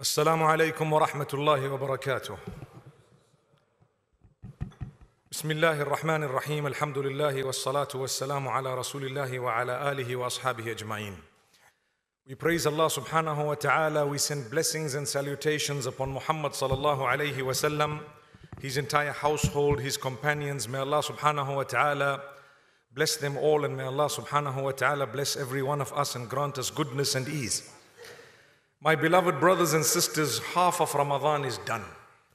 السلام عليكم ورحمة الله وبركاته. بسم الله الرحمن الرحيم. الحمد لله والصلاة والسلام على رسول الله وعلى آله وأصحابه أجمعين. We praise Allah subhanahu wa ta'ala. We send blessings and salutations upon Muhammad sallallahu alayhi wa sallam, his entire household, his companions. May Allah subhanahu wa ta'ala bless them all, and may Allah subhanahu wa ta'ala bless every one of us and grant us goodness and ease. My beloved brothers and sisters, half of Ramadan is done.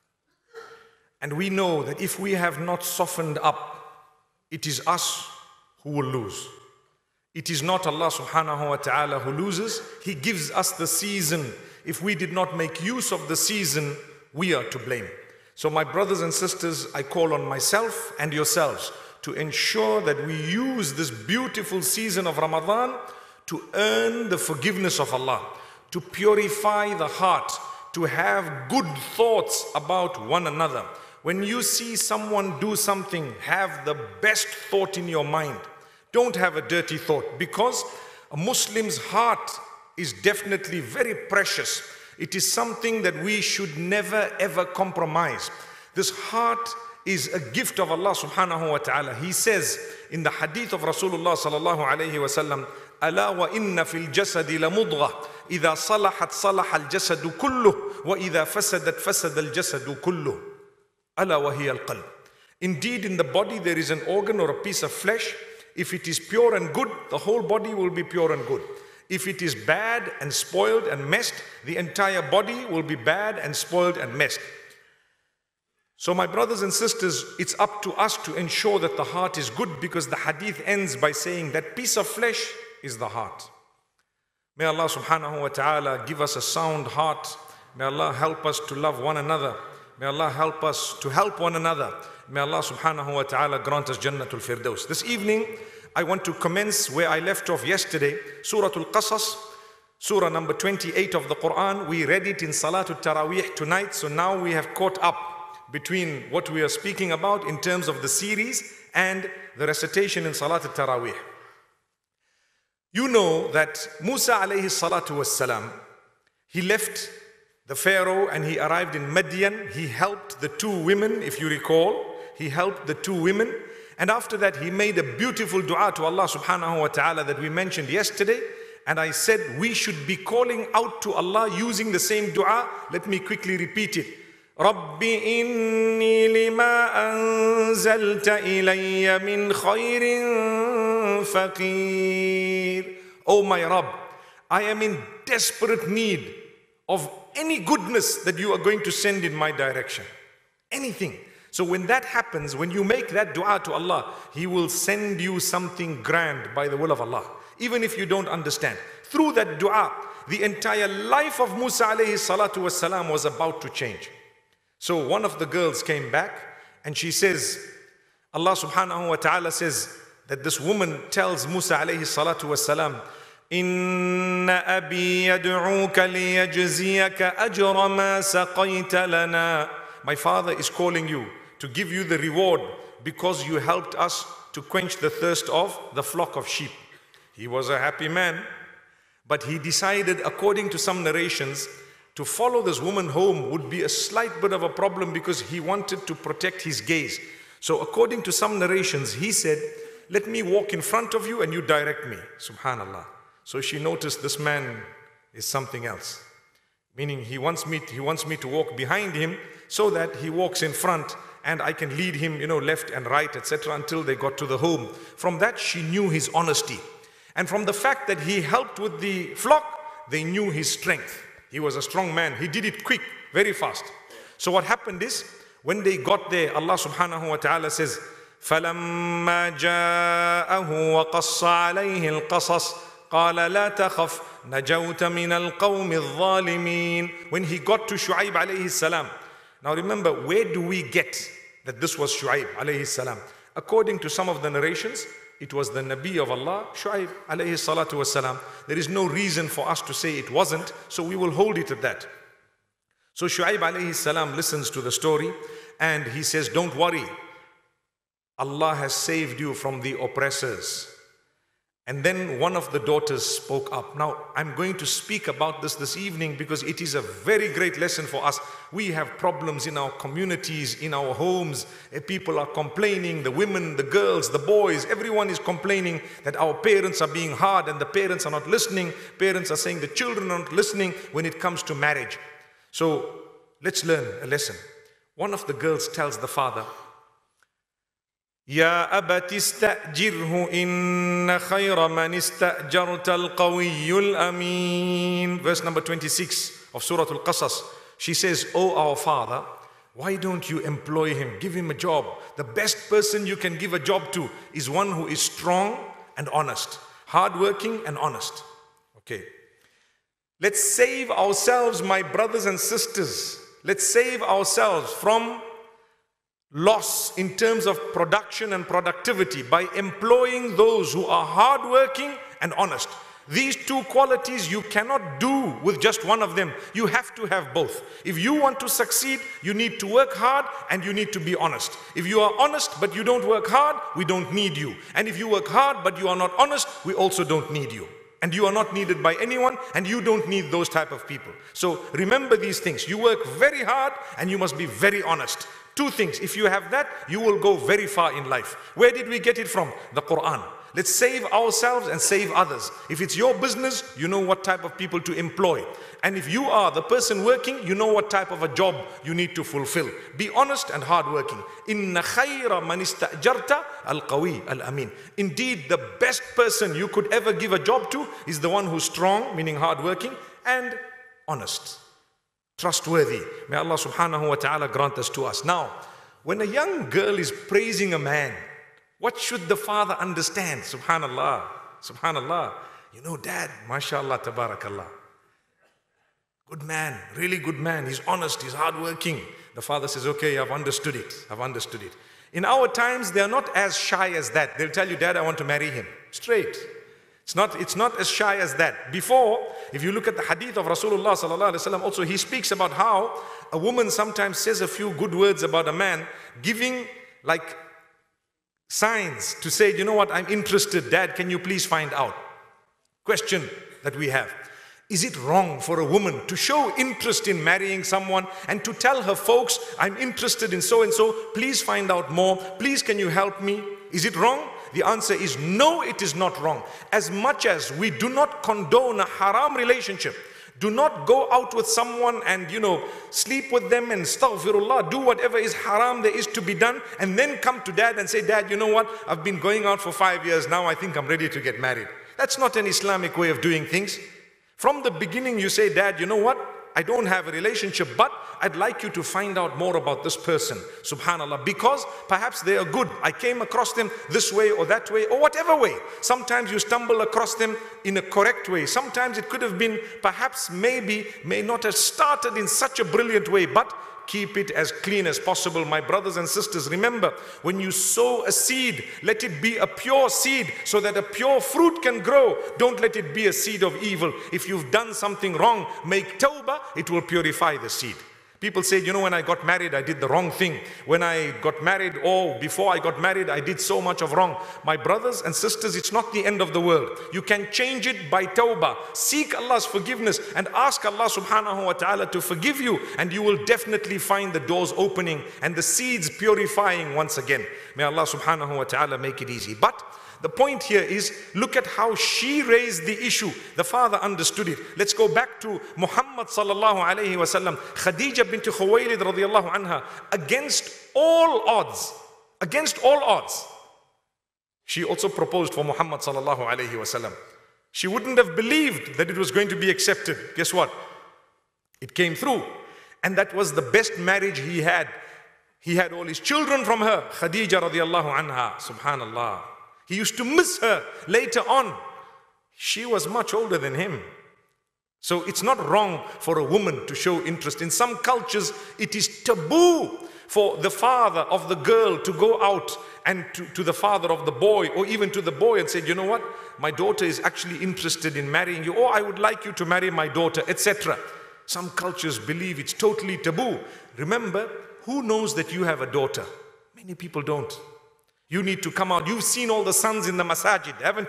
And we know that if we have not softened up, it is us who will lose. It is not Allah subhanahu wa ta'ala who loses. He gives us the season. If we did not make use of the season, we are to blame. So my brothers and sisters, I call on myself and yourselves to ensure that we use this beautiful season of Ramadan to earn the forgiveness of Allah, to purify the heart, to have good thoughts about one another. When you see someone do something, have the best thought in your mind. Don't have a dirty thought, because a Muslim's heart is definitely very precious. It is something that we should never ever compromise. This heart is a gift of Allah subhanahu wa ta'ala. He says in the hadith of Rasulullah sallallahu alayhi wa sallam, ألا وإن في الجسد لمضغة إذا صلحت صلح الجسد كله وإذا فسدت فسد الجسد كله ألا وهي القلب. Indeed, in the body there is an organ or a piece of flesh. If it is pure and good, the whole body will be pure and good. If it is bad and spoiled and messed, the entire body will be bad and spoiled and messed. So my brothers and sisters, it's up to us to ensure that the heart is good, because the hadith ends by saying that piece of flesh is the heart. May Allah subhanahu wa ta'ala give us a sound heart. May Allah help us to love one another. May Allah help us to help one another. May Allah subhanahu wa ta'ala grant us Jannatul Firdaus. This evening, I want to commence where I left off yesterday, Surah Al-Qasas, Surah number 28 of the Quran. We read it in Salatul Taraweeh tonight, so now we have caught up between what we are speaking about in terms of the series and the recitation in Salatul Taraweeh. You know that Musa alayhi salatu was salam, he left the Pharaoh and he arrived in Madian. He helped the two women, if you recall. He helped the two women. And after that, he made a beautiful dua to Allah subhanahu wa ta'ala that we mentioned yesterday. And I said we should be calling out to Allah using the same dua. Let me quickly repeat it. رَبِّ إِنِّي لِمَا أَنزَلْتَ إِلَيَّ مِنْ خَيْرٍ فَقِيرٌ. Oh my Rabb, I am in desperate need of any goodness that you are going to send in my direction. Anything. So when that happens, when you make that dua to Allah, He will send you something grand by the will of Allah, even if you don't understand. Through that dua, the entire life of Musa alayhi salatu wasalam was about to change. So one of the girls came back and she says, Allah subhanahu wa ta'ala says that this woman tells Musa alayhi salatu wasalam, Inna abi yad'uka liyajziyaka ajra ma saqayta lana. My father is calling you to give you the reward because you helped us to quench the thirst of the flock of sheep. He was a happy man, but he decided, according to some narrations, to follow this woman home would be a slight bit of a problem because he wanted to protect his gaze. So according to some narrations, he said, let me walk in front of you and you direct me. Subhanallah. So she noticed this man is something else. Meaning he wants me to walk behind him so that he walks in front and I can lead him, left and right, etc. until they got to the home. From that, she knew his honesty. And from the fact that he helped with the flock, they knew his strength. He was a strong man. He did it quick, very fast. So what happened is, when they got there, Allah subhanahu wa ta'ala says, فَلَمَّا جَاءَهُ وَقَصَّ عَلَيْهِ الْقَصَصِ قَالَ لَا تَخَفْ نَجَوْتَ مِنَ الْقَوْمِ الظَّالِمِينَ. When he got to Shu'aib alayhi salam. Now remember, where do we get that this was Shu'aib alayhi salam? According to some of the narrations, it was the Nabi of Allah, Shu'aib alayhi salatu wasalam. There is no reason for us to say it wasn't, so we will hold it at that. So Shu'aib alayhi salam listens to the story and he says, don't worry. Allah has saved you from the oppressors. And then one of the daughters spoke up. Now, I'm going to speak about this evening because it is a very great lesson for us. We have problems in our communities, in our homes. People are complaining, the women, the girls, the boys, everyone is complaining that our parents are being hard and the parents are not listening. Parents are saying the children are not listening when it comes to marriage. So let's learn a lesson. One of the girls tells the father, يا أبت استأجره إن خير من استأجرت القوي الأمين. Verse number 26 of Surah Al-Qasas. She says, "Oh our father, why don't you employ him? Give him a job. The best person you can give a job to is one who is strong and honest, hardworking and honest." Okay. Let's save ourselves, my brothers and sisters. Let's save ourselves from loss in terms of production and productivity by employing those who are hardworking and honest. These two qualities you cannot do with just one of them. You have to have both. If you want to succeed, you need to work hard and you need to be honest. If you are honest but you don't work hard, we don't need you. And if you work hard but you are not honest, we also don't need you. And you are not needed by anyone, and you don't need those type of people. So remember these things. You work very hard and you must be very honest. Two things. If you have that, you will go very far in life. Where did we get it from? The Quran. Let's save ourselves and save others. If it's your business, you know what type of people to employ. And if you are the person working, you know what type of a job you need to fulfill. Be honest and hardworking. Inna khayra man ista'jarta al-qawi al-amin. Indeed, the best person you could ever give a job to is the one who's strong, meaning hardworking, and honest, trustworthy. May Allah subhanahu wa ta'ala grant this to us. Now, when a young girl is praising a man, what should the father understand? Subhanallah, subhanallah. You know, dad, mashallah, tabarakallah. Good man, really good man. He's honest, he's hardworking. The father says, okay, I've understood it. I've understood it. In our times, they're not as shy as that. They'll tell you, dad, I want to marry him. Straight. It's not as shy as that. Before, if you look at the hadith of Rasulullah sallallahu alaihi wasallam, also he speaks about how a woman sometimes says a few good words about a man, giving like signs to say, you know what, I'm interested, dad, can you please find out? Question that we have. Is it wrong for a woman to show interest in marrying someone and to tell her folks, I'm interested in so and so, please find out more, please can you help me? Is it wrong? The answer is no, it is not wrong. As much as we do not condone a haram relationship, do not go out with someone and, sleep with them and astaghfirullah, do whatever is haram there is to be done, and then come to dad and say, dad, you know what, I've been going out for 5 years, now I think I'm ready to get married. That's not an Islamic way of doing things. From the beginning you say, dad, you know what, I don't have a relationship, but I'd like you to find out more about this person, subhanallah, because perhaps they are good. I came across them this way or that way or whatever way. Sometimes you stumble across them in a correct way. Sometimes it could have been, perhaps may not have started in such a brilliant way, but keep it as clean as possible. My brothers and sisters, remember, when you sow a seed, let it be a pure seed so that a pure fruit can grow. Don't let it be a seed of evil. If you've done something wrong, make tawbah, it will purify the seed. People say, when I got married, I did the wrong thing. When I got married, or before I got married, I did so much of wrong. My brothers and sisters, it's not the end of the world. You can change it by tawbah. Seek Allah's forgiveness and ask Allah subhanahu wa ta'ala to forgive you, and you will definitely find the doors opening and the seeds purifying once again. May Allah subhanahu wa ta'ala make it easy. But the point here is, look at how she raised the issue. The father understood it. Let's go back to Muhammad sallallahu alayhi wa sallam. Khadija bint Khuwaylid radiyallahu anha, against all odds, she also proposed for Muhammad sallallahu alayhi wa sallam. She wouldn't have believed that it was going to be accepted. Guess what? It came through. And that was the best marriage he had. He had all his children from her. Khadija radiyallahu anha, subhanallah. He used to miss her later on. She was much older than him. So it's not wrong for a woman to show interest. In some cultures, it is taboo for the father of the girl to go out and to the father of the boy, or even to the boy, and say, you know what, my daughter is actually interested in marrying you, or I would like you to marry my daughter, etc. Some cultures believe it's totally taboo. Remember, who knows that you have a daughter? Many people don't. You need to come out. You've seen all the sons in the masajid, haven't you?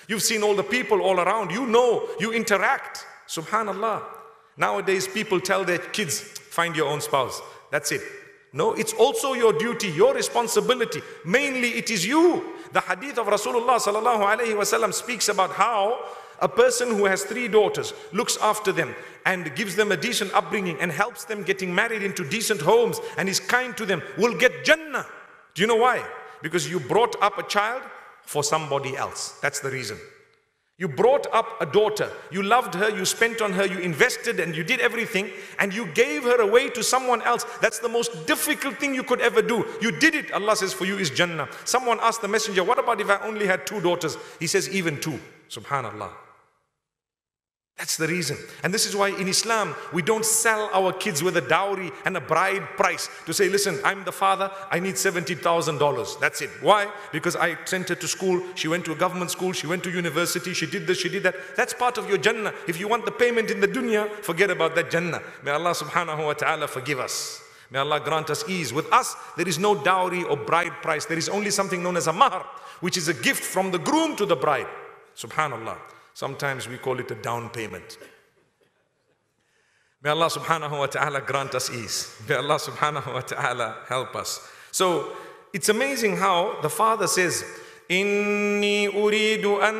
You've seen all the people all around. You know, you interact. Subhanallah. Nowadays, people tell their kids, find your own spouse. That's it. No, it's also your duty, your responsibility. Mainly, it is you. The hadith of Rasulullah sallallahu alaihi wasallam speaks about how a person who has 3 daughters looks after them and gives them a decent upbringing and helps them getting married into decent homes and is kind to them will get Jannah. Do you know why? Because you brought up a child for somebody else. That's the reason. You brought up a daughter, you loved her, you spent on her, you invested and you did everything and you gave her away to someone else. That's the most difficult thing you could ever do. You did it. Allah says for you is Jannah. Someone asked the messenger, what about if I only had 2 daughters? He says even 2. Subhanallah. That's the reason. And this is why in Islam, we don't sell our kids with a dowry and a bride price to say, listen, I'm the father, I need $70,000. That's it. Why? Because I sent her to school, she went to a government school, she went to university, she did this, she did that. That's part of your Jannah. If you want the payment in the dunya, forget about that Jannah. May Allah subhanahu wa ta'ala forgive us. May Allah grant us ease. With us, there is no dowry or bride price. There is only something known as a mahr, which is a gift from the groom to the bride. Subhanallah. Sometimes we call it a down payment. May Allah subhanahu wa ta'ala grant us ease. May Allah subhanahu wa ta'ala help us. So it's amazing how the father says, إِنِّي أُرِيدُ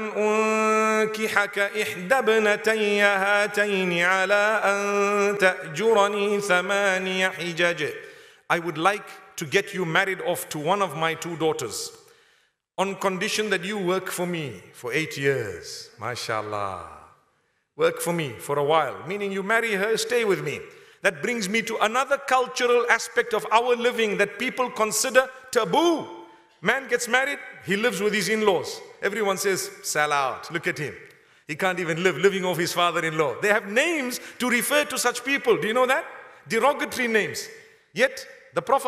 أَنْ أُنْكِحَكَ إِحْدَى ابْنَتَيَّ هَاتَيْنِ عَلَىٰ أَنْ تَأْجُرَنِي ثَمَانِيَ حِجَجٍ. I would like to get you married off to one of my 2 daughters. On condition that you work for me for 8 years. MashaAllah. Work for me for a while. Meaning you marry her, stay with me. That brings me to another cultural aspect of our living that people consider taboo. Man gets married, he lives with his in-laws. Everyone says, sell out. Look at him. He can't even live, living off his father-in-law. They have names to refer to such people. Do you know that? Derogatory names. Yet, the Prophet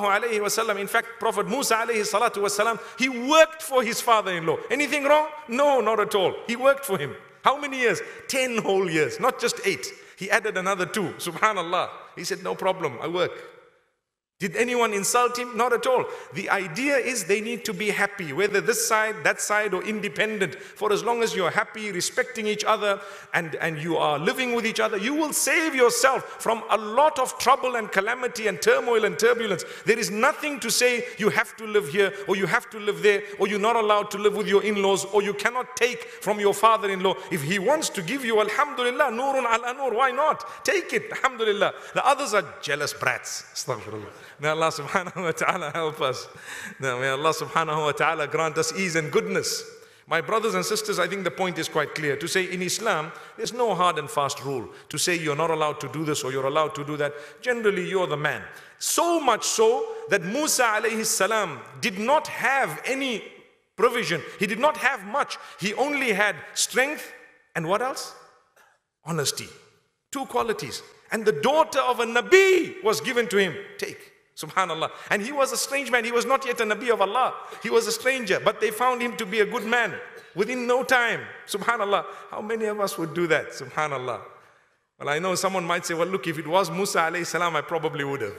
ﷺ, in fact, Prophet Musa ﷺ, he worked for his father-in-law. Anything wrong? No, not at all. He worked for him. How many years? 10 whole years, not just 8. He added another 2. Subhanallah. He said, no problem, I work. Did anyone insult him? Not at all. The idea is they need to be happy, whether this side, that side, or independent. For as long as you're happy, respecting each other, and you are living with each other, you will save yourself from a lot of trouble and calamity and turmoil and turbulence. There is nothing to say you have to live here, or you have to live there, or you're not allowed to live with your in-laws, or you cannot take from your father-in-law. If he wants to give you, alhamdulillah, nurun ala nur, why not? Take it, alhamdulillah. The others are jealous brats. Astaghfirullah. May Allah subhanahu wa ta'ala help us. Now, may Allah subhanahu wa ta'ala grant us ease and goodness. My brothers and sisters, I think the point is quite clear. To say in Islam, there's no hard and fast rule. To say you're not allowed to do this or you're allowed to do that. Generally, you're the man. So much so that Musa alayhi salam did not have any provision. He did not have much. He only had strength and what else? Honesty. 2 qualities. And the daughter of a Nabi was given to him. Take. Subhanallah. And he was a strange man. He was not yet a Nabi of Allah. He was a stranger. But they found him to be a good man within no time. Subhanallah. How many of us would do that? Subhanallah. Well, I know someone might say, well, look, if it was Musa alayhi salam, I probably would have.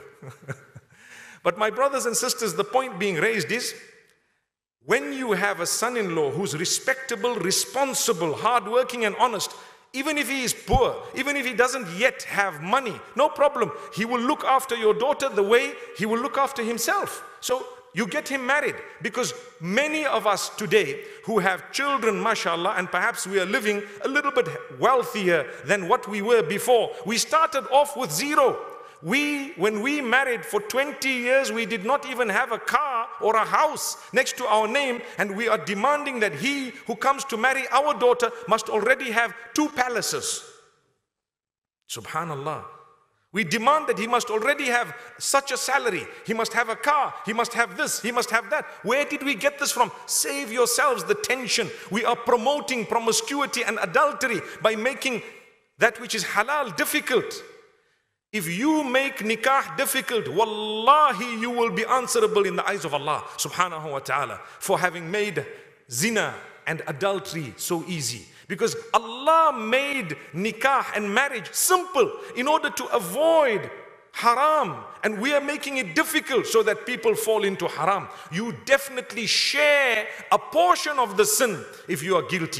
But my brothers and sisters, the point being raised is, when you have a son-in-law who's respectable, responsible, hardworking and honest, even if he is poor, even if he doesn't yet have money, no problem. He will look after your daughter the way he will look after himself. So you get him married, because many of us today who have children, mashallah, and perhaps we are living a little bit wealthier than what we were before. We started off with 0. When we married for 20 years, we did not even have a car or a house next to our name, and we are demanding that he who comes to marry our daughter must already have 2 palaces. Subhanallah. We demand that he must already have such a salary. He must have a car. He must have this. He must have that. Where did we get this from? Save yourselves the tension. We are promoting promiscuity and adultery by making that which is halal difficult. If you make nikah difficult, wallahi, you will be answerable in the eyes of Allah subhanahu wa ta'ala for having made zina and adultery so easy. Because Allah made nikah and marriage simple in order to avoid haram, and we are making it difficult so that people fall into haram. You definitely share a portion of the sin if you are guilty.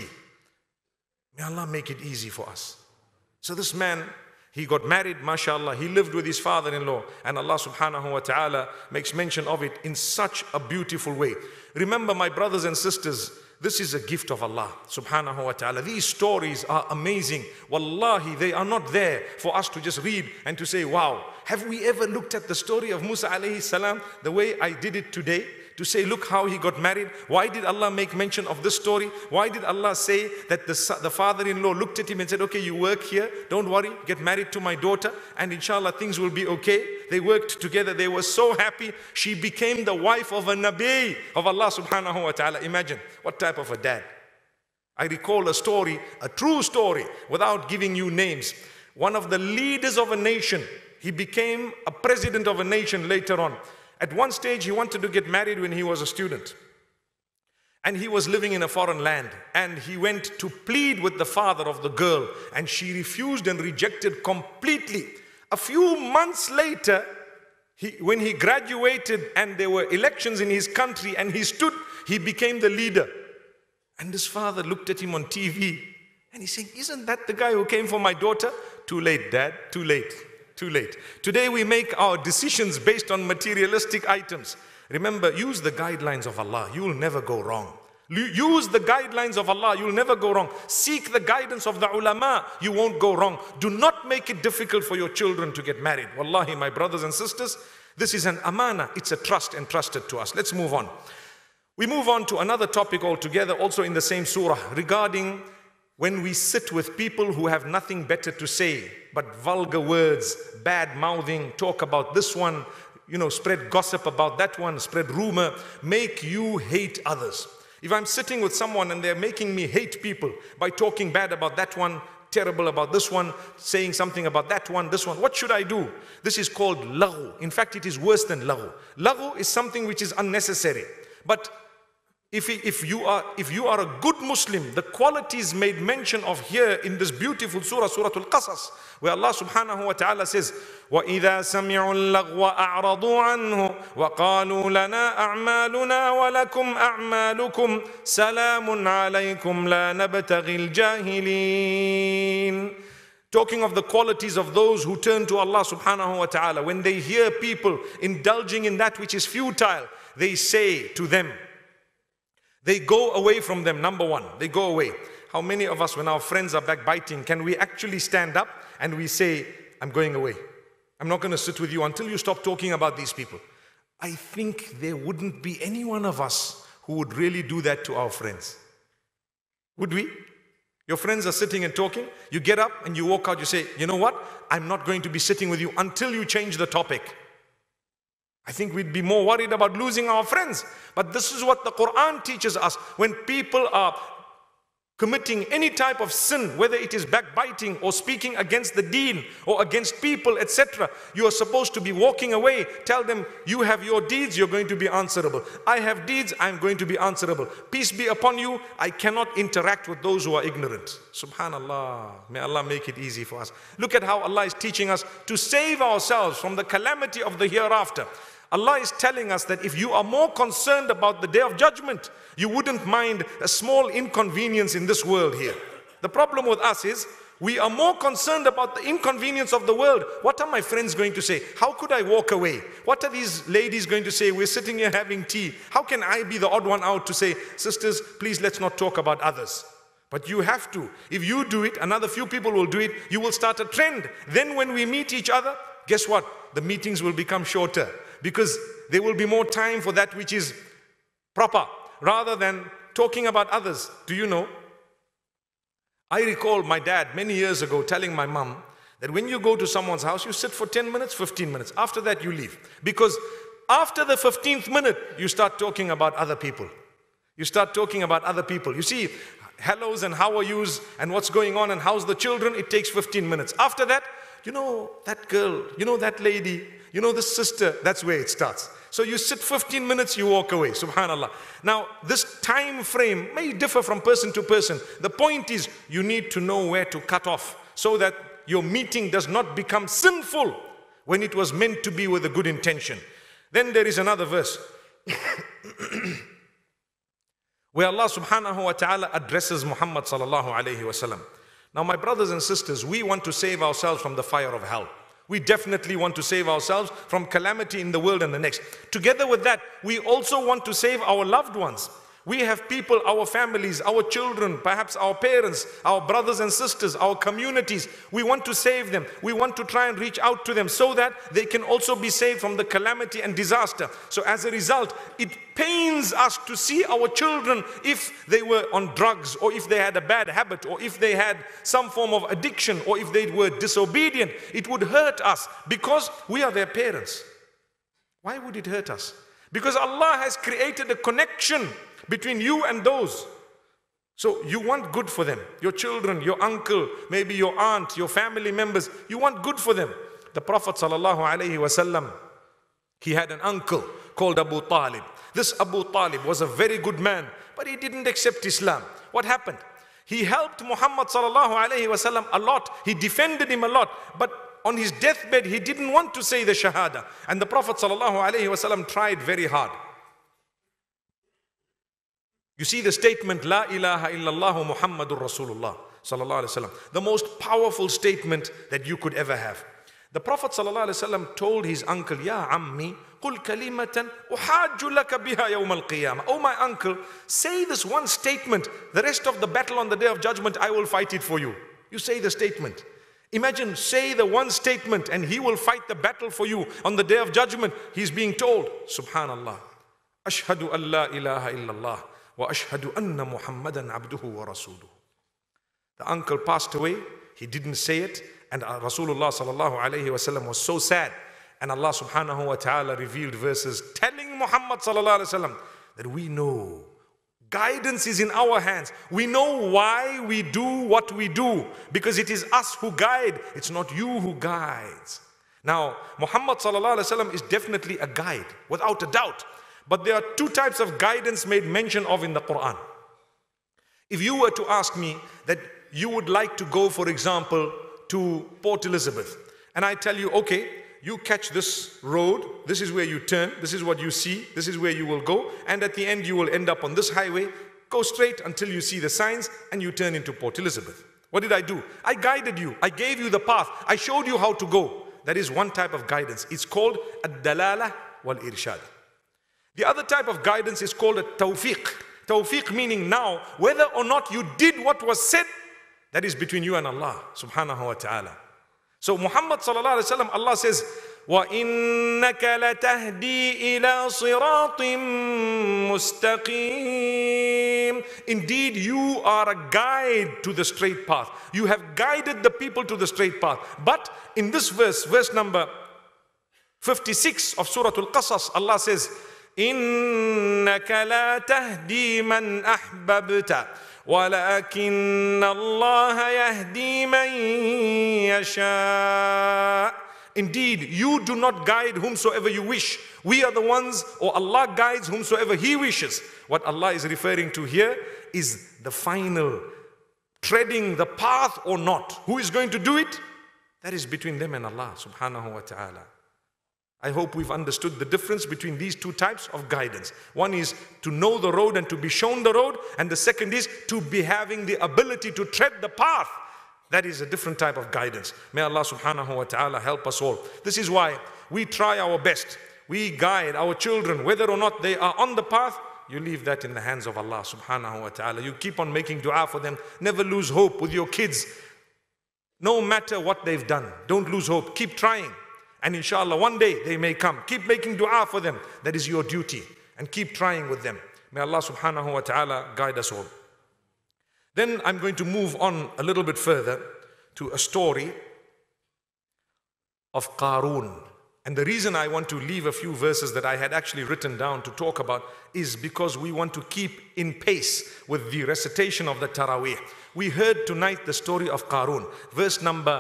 May Allah make it easy for us. So this man, he got married, mashallah, he lived with his father-in-law, and Allah subhanahu wa ta'ala makes mention of it in such a beautiful way. Remember, my brothers and sisters, this is a gift of Allah subhanahu wa ta'ala. These stories are amazing. Wallahi, they are not there for us to just read and to say, wow. Have we ever looked at the story of Musa alayhi salam the way I did it today? To say, look how he got married. Why did Allah make mention of this story? Why did Allah say that the father-in-law looked at him and said, okay, you work here, don't worry, get married to my daughter, and inshallah things will be okay. They worked together, they were so happy. She became the wife of a Nabi of Allah subhanahu wa ta'ala. Imagine what type of a dad. I recall a story, a true story, without giving you names. One of the leaders of a nation, he became a president of a nation later on. At one stage, he wanted to get married when he was a student. And he was living in a foreign land. And he went to plead with the father of the girl. And she refused and rejected completely. A few months later, when he graduated and there were elections in his country and he stood, he became the leader. And his father looked at him on TV. And he said, isn't that the guy who came for my daughter? Too late, Dad, too late. Too late. Today we make our decisions based on materialistic items. Remember, use the guidelines of Allah. You will never go wrong. Use the guidelines of Allah. You will never go wrong. Seek the guidance of the ulama. You won't go wrong. Do not make it difficult for your children to get married. Wallahi, my brothers and sisters, this is an amana. It's a trust entrusted to us. Let's move on. We move on to another topic altogether, also in the same surah, regarding when we sit with people who have nothing better to say but vulgar words, bad mouthing, talk about this one, spread gossip about that one, spread rumor, make you hate others. If I'm sitting with someone and they're making me hate people by talking bad about that one, terrible about this one, saying something about that one, this one, what should I do? This is called laghu. In fact, it is worse than laghu. Laghu is something which is unnecessary. But if you are a good Muslim, the qualities made mention of here in this beautiful surah, Surah Al-Qasas, where Allah subhanahu wa ta'ala says, وَإِذَا سَمِعُوا اللَّغْوَ أَعْرَضُوا عَنْهُ وَقَالُوا لَنَا أَعْمَالُنَا وَلَكُمْ أَعْمَالُكُمْ سَلَامٌ عَلَيْكُمْ لَا نَبْتَغِي الْجَاهِلِينَ. Talking of the qualities of those who turn to Allah subhanahu wa ta'ala, when they hear people indulging in that which is futile, they say to them, they go away from them. Number one, they go away. How many of us, when our friends are backbiting, can we actually stand up and we say, I'm going away. I'm not going to sit with you until you stop talking about these people. I think there wouldn't be any one of us who would really do that to our friends. Would we? Your friends are sitting and talking. You get up and you walk out. You say, you know what? I'm not going to be sitting with you until you change the topic. I think we'd be more worried about losing our friends. But this is what the Quran teaches us. When people are committing any type of sin, whether it is backbiting or speaking against the deen or against people, etc., you are supposed to be walking away. Tell them, you have your deeds, you're going to be answerable. I have deeds, I'm going to be answerable. Peace be upon you, I cannot interact with those who are ignorant. Subhanallah, may Allah make it easy for us. Look at how Allah is teaching us to save ourselves from the calamity of the hereafter. Allah is telling us that if you are more concerned about the day of judgment, you wouldn't mind a small inconvenience in this world here. The problem with us is, we are more concerned about the inconvenience of the world. What are my friends going to say? How could I walk away? What are these ladies going to say? We're sitting here having tea. How can I be the odd one out to say, sisters, please let's not talk about others? But you have to. If you do it, another few people will do it, you will start a trend. Then when we meet each other, guess what? The meetings will become shorter. Because there will be more time for that which is proper, rather than talking about others. Do you know? I recall my dad many years ago telling my mom that when you go to someone's house, you sit for 10 minutes, 15 minutes. After that, you leave. Because after the 15th minute, you start talking about other people. You start talking about other people. You see, hellos and how are yous and what's going on and how's the children, it takes 15 minutes. After that, you know that girl, you know that lady, you know the sister, that's where it starts. So you sit 15 minutes, you walk away, subhanallah. Now, this time frame may differ from person to person. The point is, you need to know where to cut off so that your meeting does not become sinful. when it was meant to be with a good intention. Then there is another verse where Allah subhanahu wa ta'ala addresses Muhammad sallallahu alayhi wa sallam. Now my brothers and sisters, we want to save ourselves from the fire of hell. We definitely want to save ourselves from calamity in the world and the next. Together with that, we also want to save our loved ones. We have people, our families, our children, perhaps our parents, our brothers and sisters, our communities. We want to save them. We want to try and reach out to them so that they can also be saved from the calamity and disaster. So as a result, it pains us to see our children, if they were on drugs, or if they had a bad habit, or if they had some form of addiction, or if they were disobedient. It would hurt us because we are their parents. Why would it hurt us? Because Allah has created a connection between you and those. So you want good for them. Your children, your uncle, maybe your aunt, your family members, you want good for them. The Prophet ﷺ, he had an uncle called Abu Talib. This Abu Talib was a very good man, but he didn't accept Islam. What happened? He helped Muhammad ﷺ a lot. He defended him a lot, but on his deathbed, he didn't want to say the Shahada. And the Prophet ﷺ tried very hard. You see the statement, La ilaha illallah Muhammadur Rasulullah sallallahu alaihi wasallam, the most powerful statement that you could ever have. The Prophet sallallahu alaihi wasallam told his uncle, Ya ammi, qul kalimatan uhajju laka biha yawm al-qiyamah. Oh my uncle, say this one statement. The rest of the battle on the day of judgment, I will fight it for you. You say the statement. Imagine, say the one statement and he will fight the battle for you on the day of judgment. He's being told, Subhanallah, Ashhadu an la ilaha illallah. وَأَشْهَدُ أَنَّ مُحَمَّدًا عَبْدُهُ وَرَسُولُهُ. The uncle passed away, he didn't say it, and Rasulullah sallallahu alayhi wa sallam was so sad. And Allah subhanahu wa ta'ala revealed verses telling Muhammad sallallahu alayhi wa sallam that we know guidance is in our hands. We know why we do what we do, because it is us who guide, it's not you who guides. Now, Muhammad sallallahu alayhi wa sallam is definitely a guide, without a doubt. But there are two types of guidance made mention of in the Quran. If you were to ask me that you would like to go, for example, to Port Elizabeth, and I tell you, okay, you catch this road, this is where you turn, this is what you see, this is where you will go, and at the end you will end up on this highway, go straight until you see the signs and you turn into Port Elizabeth. What did I do? I guided you, I gave you the path, I showed you how to go. That is one type of guidance. It's called ad-dalala wal-irshad. The other type of guidance is called a tawfiq. Tawfiq meaning now, whether or not you did what was said, that is between you and Allah subhanahu wa ta'ala. So Muhammad sallallahu alayhi wa sallam, Allah says, وَإِنَّكَ لَتَهْدِي إِلَىٰ صِرَاطٍ مُسْتَقِيمٍ. Indeed, you are a guide to the straight path. You have guided the people to the straight path. But in this verse, verse number 56 of Surah Al-Qasas, Allah says, إِنَّكَ لَا تَهْدِي مَنْ أَحْبَبْتَ وَلَكِنَّ اللَّهَ يَهْدِي مَنْ يَشَاءُ. Indeed, you do not guide whomsoever you wish. We are the ones, or Allah guides whomsoever He wishes. What Allah is referring to here is the final treading the path or not. Who is going to do it? That is between them and Allah subhanahu wa ta'ala. I hope we've understood the difference between these two types of guidance. One is to know the road and to be shown the road, and the second is to be having the ability to tread the path. That is a different type of guidance. May Allah subhanahu wa ta'ala help us all. This is why we try our best. We guide our children, whether or not they are on the path, you leave that in the hands of Allah subhanahu wa ta'ala. You keep on making dua for them. Never lose hope with your kids. No matter what they've done, don't lose hope. Keep trying. And inshallah, one day they may come. Keep making dua for them. That is your duty. And keep trying with them. May Allah subhanahu wa ta'ala guide us all. Then I'm going to move on a little bit further to a story of Qarun. And the reason I want to leave a few verses that I had actually written down to talk about is because we want to keep in pace with the recitation of the Taraweeh. We heard tonight the story of Qarun. Verse number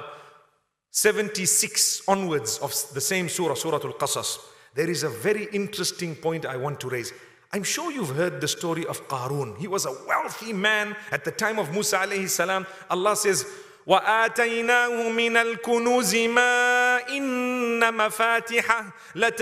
76 onwards of the same surah, Surah Al-Qasas. There is a very interesting point I want to raise. I'm sure you've heard the story of Qarun. He was a wealthy man at the time of Musa alayhi salam. Allah says, وَآتَيْنَاهُ مِنَ الْكُنُوزِ مَا إِنَّ مفاتحه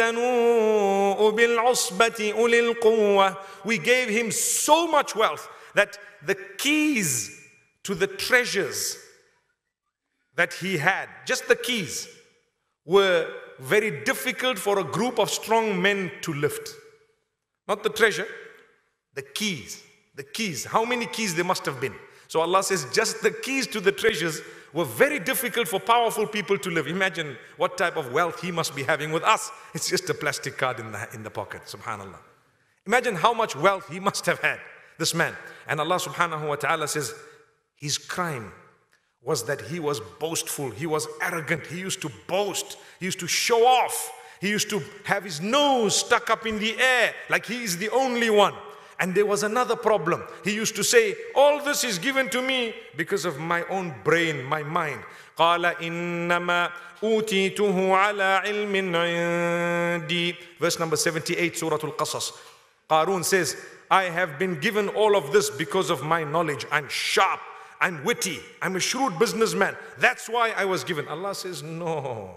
لتنوء بالعصبة أولي القوة. We gave him so much wealth that the keys to the treasures that he had, just the keys, were very difficult for a group of strong men to lift. Not the treasure, the keys. The keys. How many keys there must have been? So Allah says just the keys to the treasures were very difficult for powerful people to live. Imagine what type of wealth he must be having. With us, it's just a plastic card in the pocket, subhanallah. Imagine how much wealth he must have had, this man. And Allah subhanahu wa ta'ala says his crime was that he was boastful, he was arrogant, he used to boast, he used to show off, he used to have his nose stuck up in the air like he is the only one. And there was another problem. He used to say, all this is given to me because of my own brain, my mind. قَالَ إِنَّمَا أُوتِيتُهُ عَلَىٰ عِلْمٍ عِنْدِي. Verse number 78, Surah Al-Qasas. Qarun says, I have been given all of this because of my knowledge. I'm sharp, I'm witty, I'm a shrewd businessman. That's why I was given. Allah says, no.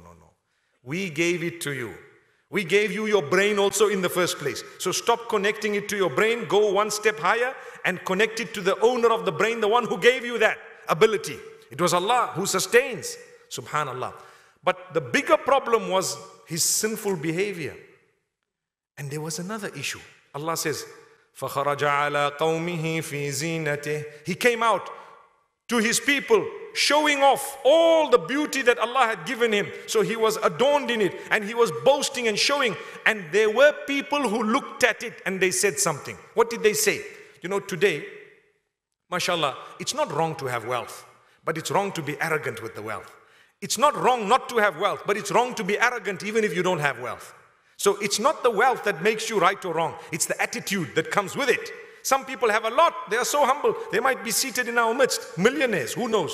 We gave it to you. We gave you your brain also in the first place. So stop connecting it to your brain. Go one step higher and connect it to the owner of the brain, the one who gave you that ability. It was Allah who sustains. Subhanallah. But the bigger problem was his sinful behavior. And there was another issue. Allah says, فَخَرَجَ عَلَىٰ قَوْمِهِ فِي زِينَتِهِ. He came out to his people, showing off all the beauty that Allah had given him. So he was adorned in it and he was boasting and showing. And there were people who looked at it and they said something. What did they say? You know, today, mashallah, it's not wrong to have wealth, but it's wrong to be arrogant with the wealth. It's not wrong not to have wealth, but it's wrong to be arrogant even if you don't have wealth. So it's not the wealth that makes you right or wrong. It's the attitude that comes with it. Some people have a lot. They are so humble. They might be seated in our midst. Millionaires, who knows?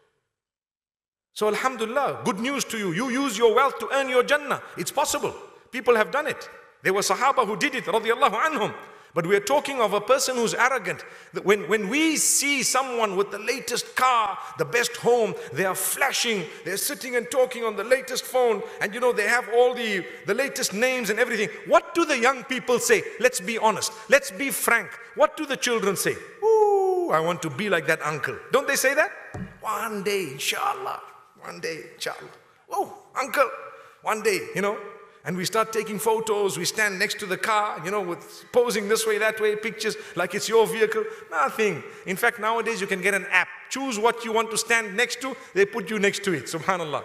So alhamdulillah, good news to you. You use your wealth to earn your Jannah. It's possible. People have done it. There were Sahaba who did it, radiyallahu anhum. But we are talking of a person who's arrogant. When we see someone with the latest car, the best home, they are flashing, they're sitting and talking on the latest phone, and you know, they have all the latest names and everything. What do the young people say? Let's be honest. Let's be frank. What do the children say? Ooh, I want to be like that uncle. Don't they say that? One day, inshallah. One day, inshallah. Oh, uncle, one day, you know. And we start taking photos, we stand next to the car, you know, with posing this way, that way, pictures like it's your vehicle. Nothing. In fact, nowadays you can get an app. Choose what you want to stand next to, they put you next to it. Subhanallah.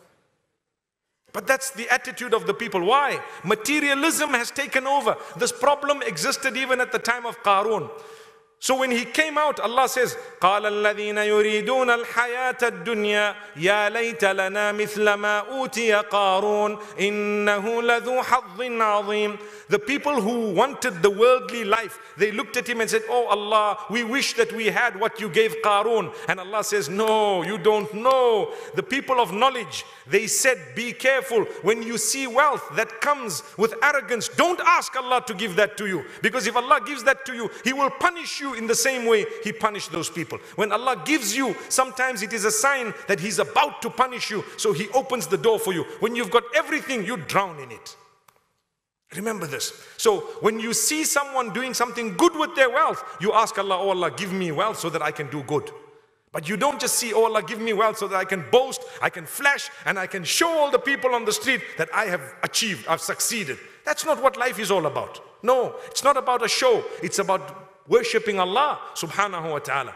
But that's the attitude of the people. Why? Materialism has taken over. This problem existed even at the time of Qarun. So when he came out, Allah says, قَالَ الَّذِينَ يُرِيدُونَ الْحَيَاةَ الدُّنْيَا يَا لَيْتَ لَنَا مِثْلَ مَا أُوتِيَ قَارُونَ إِنَّهُ لَذُو حَظٍّ عَظِيمٍ. The people who wanted the worldly life, they looked at him and said, oh Allah, we wish that we had what you gave Qarun. And Allah says, no, you don't know. The people of knowledge, they said, be careful. When you see wealth that comes with arrogance, don't ask Allah to give that to you. Because if Allah gives that to you, He will punish you in the same way He punished those people. When Allah gives you, sometimes it is a sign that He's about to punish you. So He opens the door for you. When you've got everything, you drown in it. Remember this. So when you see someone doing something good with their wealth, you ask Allah, oh Allah, give me wealth so that I can do good. But you don't just see, oh Allah, give me wealth so that I can boast, I can flash, and I can show all the people on the street that I have achieved, I've succeeded. That's not what life is all about. No, it's not about a show. It's about worshipping Allah subhanahu wa ta'ala.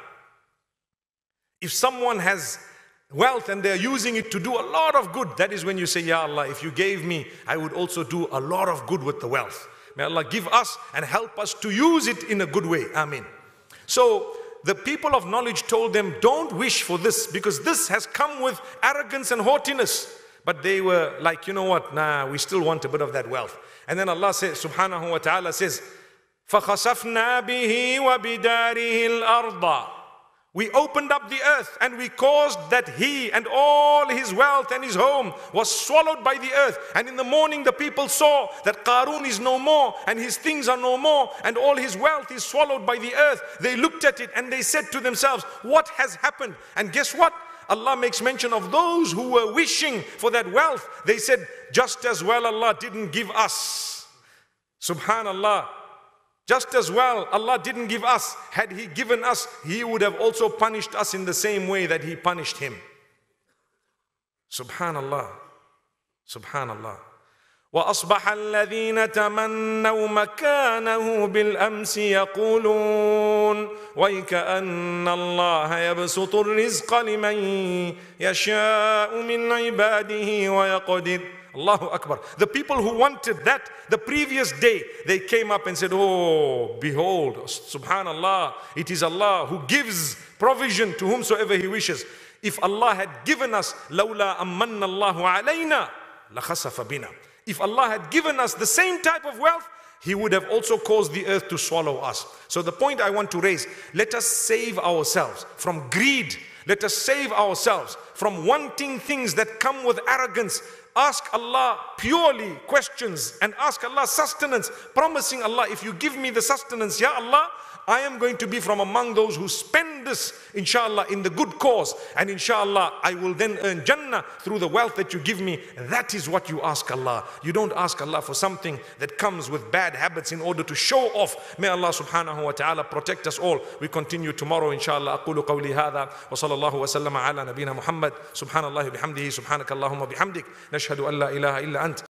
If someone has wealth and they're using it to do a lot of good, that is when you say, Ya Allah, if you gave me, I would also do a lot of good with the wealth. May Allah give us and help us to use it in a good way. Ameen. So the people of knowledge told them, don't wish for this, because this has come with arrogance and haughtiness. But they were like, you know what, nah, we still want a bit of that wealth. And then Allah says, subhanahu wa ta'ala says, فَخَسَفْنَا بِهِ وَبِدَارِهِ الْأَرْضَ. We opened up the earth and we caused that he and all his wealth and his home was swallowed by the earth. And in the morning the people saw that Qarun is no more and his things are no more and all his wealth is swallowed by the earth. They looked at it and they said to themselves, what has happened? And guess what? Allah makes mention of those who were wishing for that wealth. They said, just as well Allah didn't give us. Subhanallah. Just as well Allah didn't give us. Had He given us, He would have also punished us in the same way that He punished him. Subhanallah. Subhanallah. وأصبح الذين تمنوا مكانه بالأمس يقولون ويكأن الله يبسط الرزق لمن يشاء من عباده ويقدر. Allahu Akbar. The people who wanted that the previous day, they came up and said, oh, behold, subhanallah, it is Allah who gives provision to whomsoever He wishes. If Allah had given us, لولا أمن الله علينا لخسف بنا. If Allah had given us the same type of wealth, He would have also caused the earth to swallow us. So the point I want to raise, let us save ourselves from greed. Let us save ourselves from wanting things that come with arrogance. Ask Allah purely questions and ask Allah sustenance, promising Allah, if you give me the sustenance, Ya Allah, I am going to be from among those who spend this, inshallah, in the good cause. And inshallah, I will then earn Jannah through the wealth that you give me. That is what you ask Allah. You don't ask Allah for something that comes with bad habits in order to show off. May Allah subhanahu wa ta'ala protect us all. We continue tomorrow, inshallah. أقول قولي هذا وصلى الله وسلم على نبينا محمد. سبحان الله بحمده سبحانك اللهم بحمدك نشهد أن لا إله إلا أنت